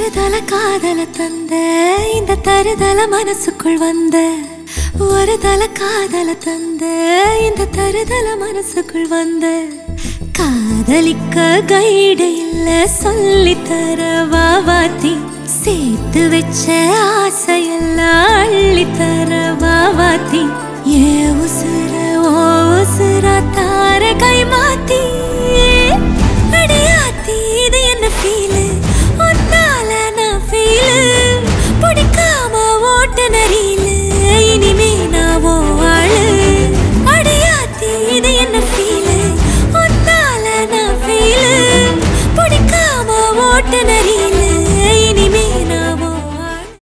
தருதல காதல தந்த இந்த தருதல மனசுக்குள் வந்த ஒரு தல காதல தந்த இந்த தருதல மனசுக்குள் வந்த காதலிக்க கைடு இல்ல சொல்லி தர வாவாத்தி சேர்த்து வச்ச ஆசையெல்லாம் அள்ளி தர வாவாத்தி ஏ உசுர ஓ உசுர